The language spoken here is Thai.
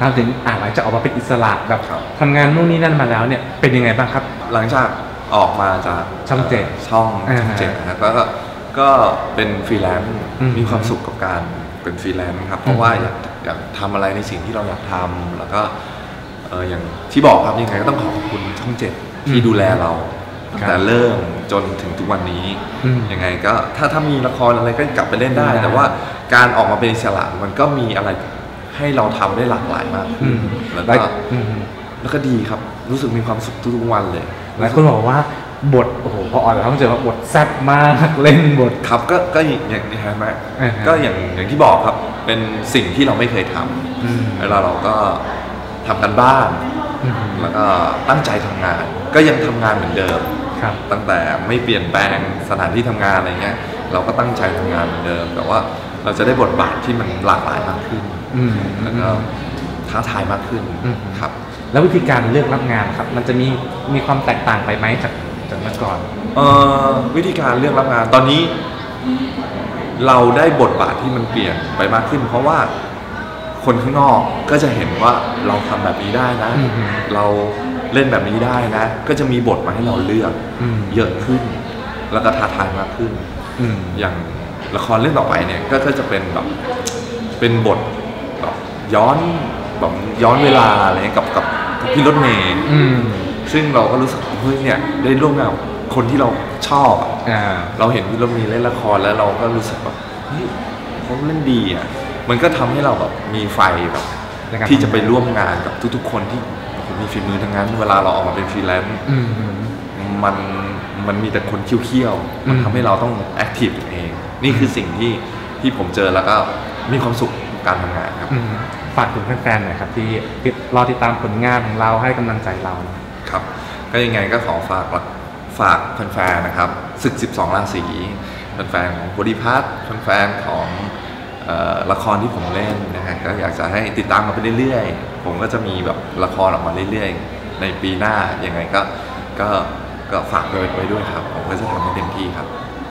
ถามถึงหลังจากออกมาเป็นอิสระแบบทำงานนู่นนี่นั่นมาแล้วเนี่ยเป็นยังไงบ้างครับหลังจากออกมาจากช่อง7 นะก็เป็นฟรีแลนซ์มีความสุขกับการเป็นฟรีแลนซ์ครับเพราะว่าอยากทำอะไรในสิ่งที่เราอยากทำแล้วก็อย่างที่บอกครับยังไงก็ต้องขอบคุณช่อง7ที่ดูแลเราแต่เริ่มจนถึงทุกวันนี้ยังไงก็ถ้ามีละครอะไรก็กลับไปเล่นได้แต่ว่าการออกมาเป็นอิสระมันก็มีอะไรให้เราทำได้หลากหลายมากแล้วก็ดีครับรู้สึกมีความสุขทุกวันเลยหลายคนบอกว่าบทโอ้โหพอออกจากช่อง7ว่าบทแซ่บมากเล่นบทครับก็อย่างนี้ไหมก็อย่างที่บอกครับเป็นสิ่งที่เราไม่เคยทำเวลาเราก็ทำกันบ้านแล้วก็ตั้งใจทำงานก็ยังทำงานเหมือนเดิมตั้งแต่ไม่เปลี่ยนแปลงสถานที่ทำงานอะไรเงี้ยเราก็ตั้งใจทำงานเหมือนเดิมแต่ว่าเราจะได้บทบาทที่มันหลากหลายมากขึ้นแล้วก็ท้าทายมากขึ้นครับแล้ววิธีการเลือกรับงานครับมันจะมีความแตกต่างไปไหมจากเมื่อก่อนวิธีการเลือกรับงานตอนนี้เราได้บทบาทที่มันเปลี่ยนไปมากขึ้นเพราะว่าคนข้างนอกก็จะเห็นว่าเราทำแบบนี้ได้นะเราเล่นแบบนี้ได้นะก็จะมีบทมาให้เราเลือกเยอะขึ้นแล้วก็ท้าทายมากขึ้นอย่างละครเรื่องต่อไปเนี่ยก็จะเป็นแบบเป็นบทแบบย้อนเวลาอะไรกับพี่รถเมย์ซึ่งเราก็รู้สึกเฮ้ยเนี่ยได้ร่วมงานกับคนที่เราชอบเราเห็นพี่รถเมย์เล่นละครแล้วเราก็รู้สึกว่าเฮ้ยเขาเล่นดีอ่ะมันก็ทำให้เราแบบมีไฟแบบที่จะไปร่วมงานกับทุกๆคนที่มีฝีมือทั้งนั้นเวลาเราออกมาเป็นฟรีแลนซ์มันมีแต่คนเคี้ยวๆมันทำให้เราต้องแอคทีฟเองนี่คือสิ่งที่ผมเจอแล้วก็มีความสุขการทำงานครับฝากถึงแฟนๆหน่อยครับที่รอติดตามผลงานของเราให้กำลังใจเราครับก็ยังไงก็ขอฝากแฟนๆนะครับศึก12ราศีแฟนๆของบริพัตรแฟนๆของละครที่ผมเล่นนะฮะก็อยากจะให้ติดตามมาไปเรื่อยๆผมก็จะมีแบบละครออกมาเรื่อยๆในปีหน้ายังไงก็ฝากไว้ด้วยครับผมก็จะทำให้เต็มที่ครับ